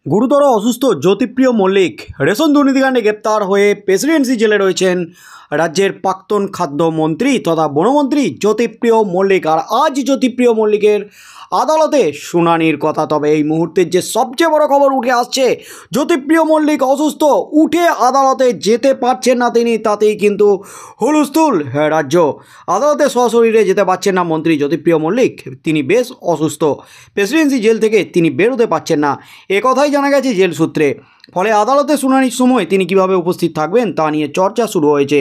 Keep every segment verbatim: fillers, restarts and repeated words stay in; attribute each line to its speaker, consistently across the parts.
Speaker 1: গুরুতর অসুস্থ জ্যোতিপ্রিয় মল্লিক রেশন দুর্নীতিকাণ্ডে গ্রেপ্তার হয়ে প্রেসিডেন্সি জেলে রয়েছেন রাজ্যের প্রাক্তন খাদ্যমন্ত্রী তথা বনমন্ত্রী জ্যোতিপ্রিয় মল্লিক। আর আজ জ্যোতিপ্রিয় মল্লিকের আদালতে শুনানির কথা। তবে এই মুহূর্তের যে সবচেয়ে বড় খবর উঠে আসছে, জ্যোতিপ্রিয় মল্লিক অসুস্থ, উঠে আদালতে যেতে পারছেন না তিনি। তাতেই কিন্তু হুলস্থুল রাজ্য। আদালতে সশরীরে যেতে পারছেন না মন্ত্রী জ্যোতিপ্রিয় মল্লিক, তিনি বেশ অসুস্থ। প্রেসিডেন্সি জেল থেকে তিনি বেরোতে পারছেন না, এ কথাই জানা গেছে জেল সূত্রে। ফলে আদালতে শুনানির সময় তিনি কিভাবে উপস্থিত থাকবেন তা নিয়ে চর্চা শুরু হয়েছে।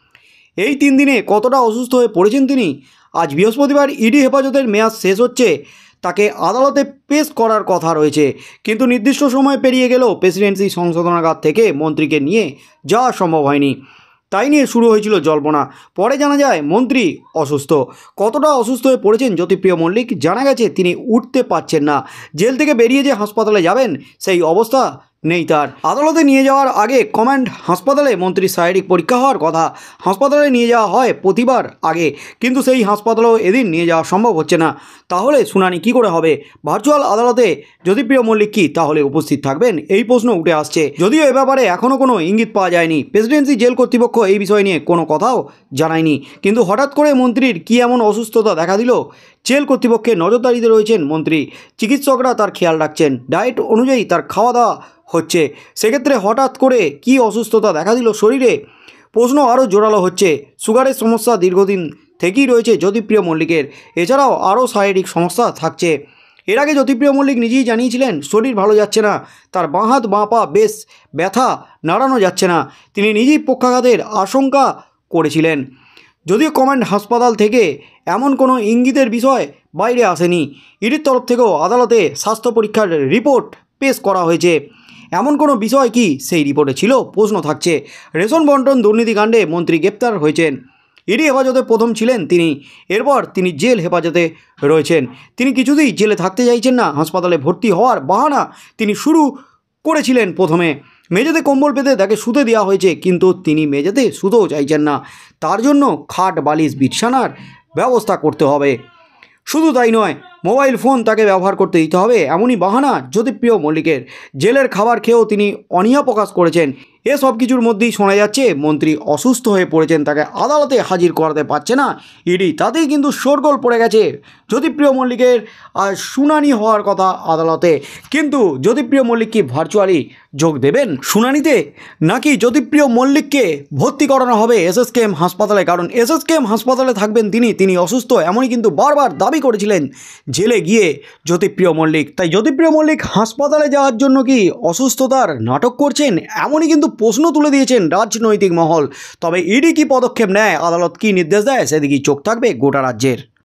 Speaker 1: এই তিন দিনে কতটা অসুস্থ হয়ে পড়েছেন তিনি। আজ বৃহস্পতিবার ইডি হেফাজতের মেয়াদ শেষ হচ্ছে, তাকে আদালতে পেশ করার কথা রয়েছে। কিন্তু নির্দিষ্ট সময় পেরিয়ে গেলেও প্রেসিডেন্সি সংশোধনাগার থেকে মন্ত্রীকে নিয়ে যাওয়া সম্ভব হয়নি। তাই নিয়ে শুরু হয়েছিল জল্পনা। পরে জানা যায় মন্ত্রী অসুস্থ। কতটা অসুস্থ হয়ে পড়েছেন জ্যোতিপ্রিয় মল্লিক, জানা গেছে তিনি উঠতে পারছেন না। জেল থেকে বেরিয়ে যে হাসপাতালে যাবেন সেই অবস্থা নেই তার। আদালতে নিয়ে যাওয়ার আগে কমান্ড হাসপাতালে মন্ত্রীর শারীরিক পরীক্ষা হওয়ার কথা। হাসপাতালে নিয়ে যাওয়া হয় প্রতিবার আগে, কিন্তু সেই হাসপাতালেও এদিন নিয়ে যাওয়া সম্ভব হচ্ছে না। তাহলে শুনানি কি করে হবে? ভার্চুয়াল আদালতে জ্যোতিপ্রিয় মল্লিক কি তাহলে উপস্থিত থাকবেন? এই প্রশ্ন উঠে আসছে। যদিও এ ব্যাপারে এখনও কোনো ইঙ্গিত পাওয়া যায়নি। প্রেসিডেন্সি জেল কর্তৃপক্ষ এই বিষয় নিয়ে কোনো কথাও জানায়নি। কিন্তু হঠাৎ করে মন্ত্রীর কী এমন অসুস্থতা দেখা দিল? জেল কর্তৃপক্ষের নজরদারিতে রয়েছেন মন্ত্রী, চিকিৎসকরা তার খেয়াল রাখছেন, ডায়েট অনুযায়ী তার খাওয়া দাওয়া হচ্ছে। সেক্ষেত্রে হঠাৎ করে কি অসুস্থতা দেখা দিল শরীরে? প্রশ্ন আরও জোরালো হচ্ছে। সুগারের সমস্যা দীর্ঘদিন থেকেই রয়েছে জ্যোতিপ্রিয় মল্লিকের, এছাড়াও আরও শারীরিক সমস্যা থাকছে। এর আগে জ্যোতিপ্রিয় মল্লিক নিজেই জানিয়েছিলেন শরীর ভালো যাচ্ছে না, তার বাঁ হাত বাঁ পা বেশ ব্যথা, নাড়ানো যাচ্ছে না। তিনি নিজেই পক্ষাঘাতের আশঙ্কা করেছিলেন। যদিও কমান্ড হাসপাতাল থেকে এমন কোনো ইঙ্গিতের বিষয় বাইরে আসেনি। ইডির তরফ থেকেও আদালতে স্বাস্থ্য পরীক্ষার রিপোর্ট পেশ করা হয়েছে। এমন কোনো বিষয় কি সেই রিপোর্টে ছিল? প্রশ্ন থাকছে। রেশন বন্টন দুর্নীতিকাণ্ডে মন্ত্রী গ্রেপ্তার হয়েছেন। ইডি হেফাজতে প্রথম ছিলেন তিনি, এরপর তিনি জেল হেফাজতে রয়েছেন। তিনি কিছুতেই জেলে থাকতে চাইছেন না। হাসপাতালে ভর্তি হওয়ার বাহানা তিনি শুরু করেছিলেন। প্রথমে মেঝেতে কম্বল পেতে তাকে শুতে দেওয়া হয়েছে, কিন্তু তিনি মেঝেতে শুতেও চাইছেন না। তার জন্য খাট বালিশ বিছানার ব্যবস্থা করতে হবে। শুধু তাই নয়, মোবাইল ফোন তাকে ব্যবহার করতে দিতে হবে, এমনই বাহানা জ্যোতিপ্রিয় মল্লিকের। জেলের খাবার খেয়েও তিনি অনীহা প্রকাশ করেছেন। এসব কিছুর মধ্যেই শোনা যাচ্ছে মন্ত্রী অসুস্থ হয়ে পড়েছেন, তাকে আদালতে হাজির করাতে পারছে না ইডি। তাতেই কিন্তু শোরগোল পড়ে গেছে। জ্যোতিপ্রিয় মল্লিকের আর শুনানি হওয়ার কথা আদালতে, কিন্তু জ্যোতিপ্রিয় মল্লিক কি ভার্চুয়ালি যোগ দেবেন শুনানিতে, নাকি জ্যোতিপ্রিয় মল্লিককে ভর্তি করানো হবে এসএসকেএম হাসপাতালে? কারণ এসএসকেএম হাসপাতালে থাকবেন তিনি, তিনি অসুস্থ, এমনই কিন্তু বারবার দাবি করেছিলেন জেলে গিয়ে জ্যোতিপ্রিয় মল্লিক। তাই জ্যোতিপ্রিয় মল্লিক হাসপাতালে যাওয়ার জন্য কি অসুস্থতার নাটক করছেন, এমনই কিন্তু প্রশ্ন তুলে দিয়েছেন রাজনৈতিক মহল। তবে ইডি কি পদক্ষেপ নেয়, আদালত কি নির্দেশ দেয়, সেদিকেই চোখ থাকবে গোটা রাজ্যের।